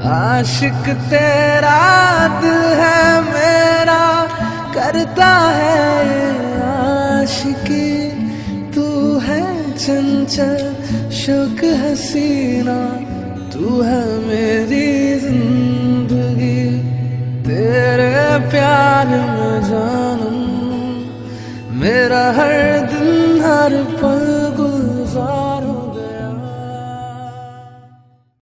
आशिक तेरा दिल है मेरा, करता है आशिकी। तू है चंचल शौक हसीना, तू है मेरी जिंदगी। तेरे प्यार में जानम, मेरा हर दिन हर पल